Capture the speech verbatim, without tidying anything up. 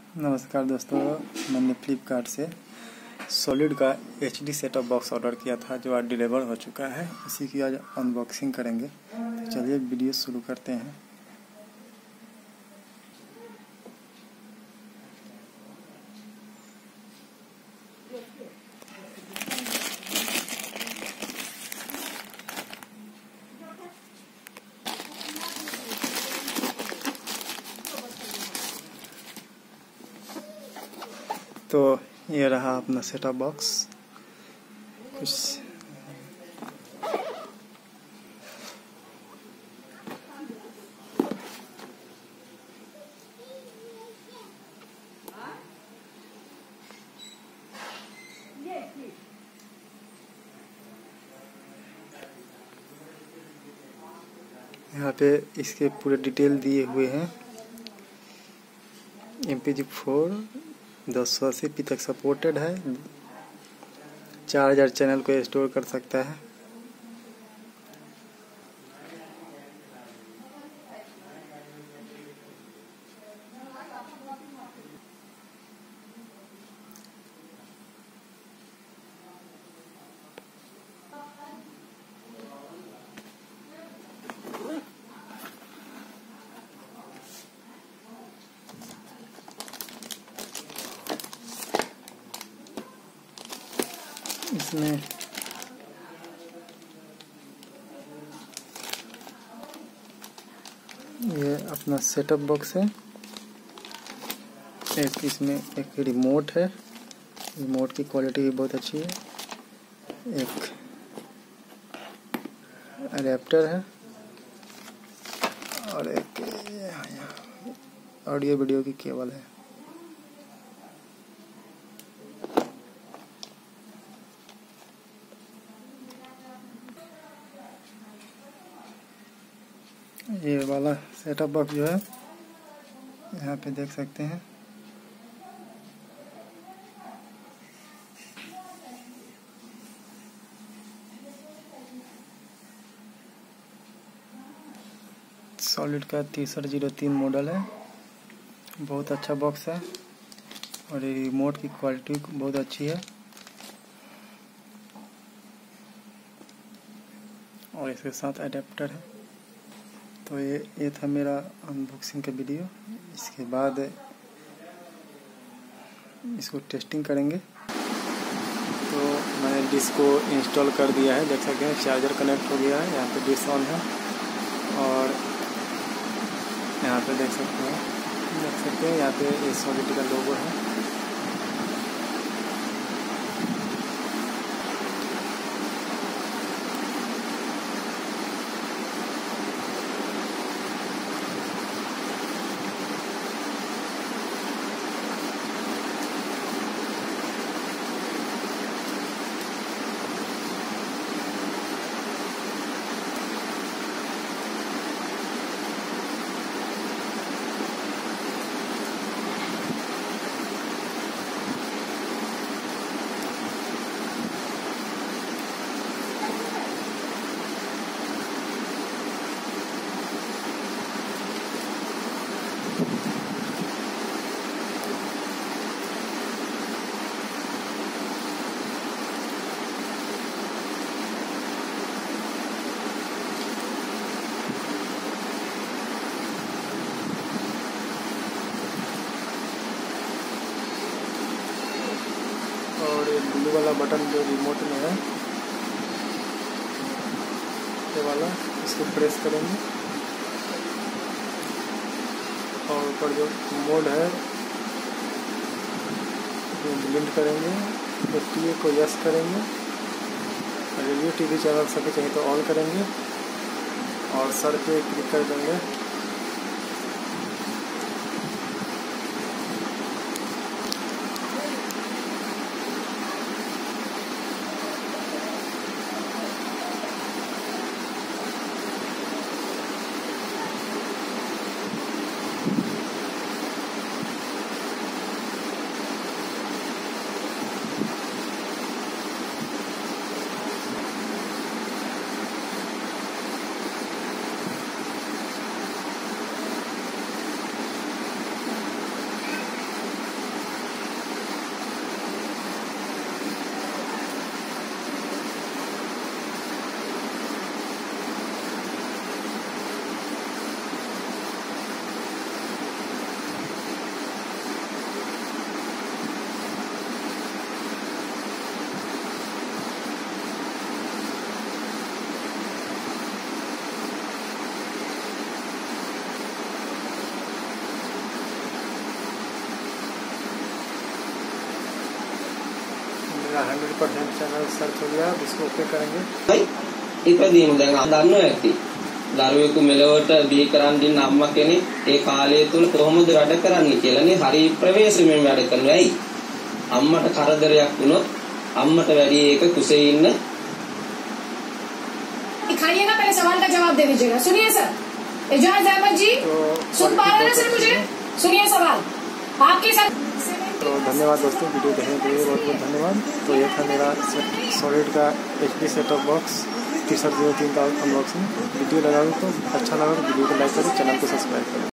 नमस्कार दोस्तों, मैंने फ्लिपकार्ट से सॉलिड का H D setup box order किया था जो आज डिलीवर हो चुका है। इसी की आज अनबॉक्सिंग करेंगे। तो चलिए वीडियो शुरू करते हैं। तो ये रहा अपना सेटअप बॉक्स। कुछ यहाँ पे इसके पूरे डिटेल दिए हुए हैं। एम पी जी फोर दस सौ अस्सी पी तक सपोर्टेड है। चार हजार चैनल को स्टोर कर सकता है। इसमें ये अपना सेटअप बॉक्स है। एक इसमें एक रिमोट है। रिमोट की क्वालिटी भी बहुत अच्छी है। एक अडेप्टर है और एक ऑडियो वीडियो की केबल है। ये वाला सेटअप बॉक्स जो है यहाँ पे देख सकते हैं। सॉलिड का तिरसठ जीरो तीन मॉडल है। बहुत अच्छा बॉक्स है और ये रिमोट की क्वालिटी बहुत अच्छी है। और इसके साथ अडेप्टर है। तो ये ये था मेरा अनबॉक्सिंग का वीडियो। इसके बाद इसको टेस्टिंग करेंगे। तो मैंने डिश को इंस्टॉल कर दिया है। देख सकते हैं चार्जर कनेक्ट हो गया है। यहाँ पे डिश ऑन है और यहाँ पे देख सकते हैं देख सकते हैं यहाँ पे ये सॉलिड का लोगो है। और ये ब्लू वाला बटन जो रिमोट में है ये वाला, इसको प्रेस करेंगे और ऊपर जो मोड है वो ब्लिंड करेंगे। तो टी ए को यस करेंगे। रेडियो टीवी चैनल सभी चाहिए तो ऑन करेंगे और सर पे क्लिक कर देंगे। मेरा हंड्रेड परसेंट चैनल सर्च हो गया। इसको ओके करेंगे। ඉපදීම දැන් දන්නවා ඇති. දරුවෙකු මෙලොවට බිහි කරන් දින්න අම්මා කෙනෙක් ඒ කාලය තුල කොහොමද වැඩ කරන්නේ කියලානේ හරි ප්‍රවේශමෙන් වැඩ කරනවා. ඇයි? අම්මට කරදරයක් වුණොත් අම්මට වැඩි ඒක කුසේ ඉන්න खाइए ना, पहले सवाल का जवाब दे दीजिएगा। सुनिए सर, एजाज अहमद जी, सुन पा रहे हैं सर मुझे? सुनिए सवाल आपके साथ। तो धन्यवाद दोस्तों, वीडियो देखने के लिए बहुत बहुत धन्यवाद। तो ये था मेरा सॉलिड का H D set top box T shirt zero तीन का अनबॉक्सिंग। वीडियो लगा तो अच्छा लगा तो वीडियो को लाइक करें, चैनल को सब्सक्राइब करें।